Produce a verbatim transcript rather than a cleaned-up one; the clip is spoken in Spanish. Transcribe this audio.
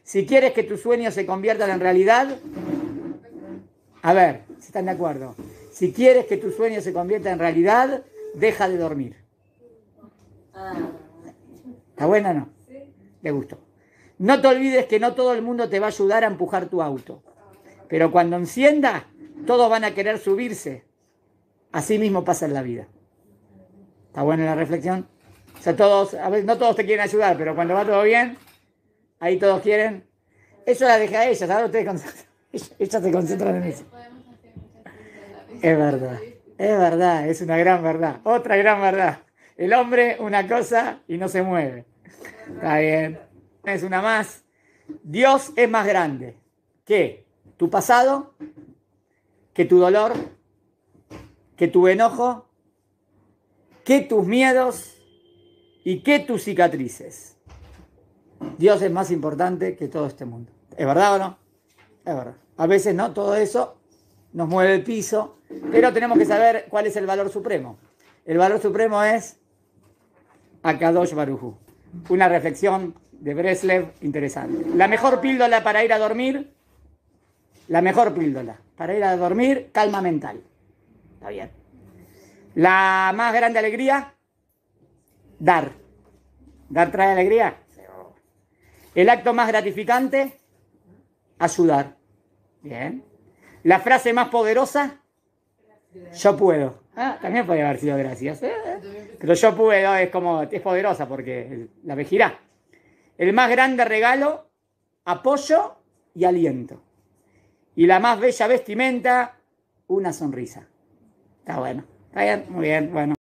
Si quieres que tus sueños se conviertan en realidad, a ver, si están de acuerdo. Si quieres que tus sueños se conviertan en realidad, deja de dormir. ¿Está buena o no? Le gustó. No te olvides que no todo el mundo te va a ayudar a empujar tu auto. Pero cuando encienda, todos van a querer subirse. Así mismo pasa en la vida. ¿Está buena la reflexión? O sea, todos, a veces no todos te quieren ayudar, pero cuando va todo bien, ahí todos quieren. Eso la deja a ella, ¿sabes? Ustedes ella se concentran en eso. Es verdad, es verdad, es una gran verdad. Otra gran verdad. El hombre, una cosa y no se mueve. Está bien. Es una más. Dios es más grande que tu pasado, que tu dolor, que tu enojo, que tus miedos y que tus cicatrices. Dios es más importante que todo este mundo. ¿Es verdad o no? Es verdad. A veces no, todo eso nos mueve el piso, pero tenemos que saber cuál es el valor supremo. El valor supremo es Akadosh Baruj Hu. Una reflexión de Breslev interesante. La mejor píldora para ir a dormir, la mejor píldora para ir a dormir, calma mental. Está bien. La más grande alegría, dar. ¿Dar trae alegría? El acto más gratificante, ayudar. Bien. La frase más poderosa, yo puedo. Ah, también puede haber sido gracias. ¿eh? Pero yo puedo es como, es poderosa porque la vejirá. El más grande regalo, apoyo y aliento. Y la más bella vestimenta, una sonrisa. Está bueno. Está bien, muy bien, bueno.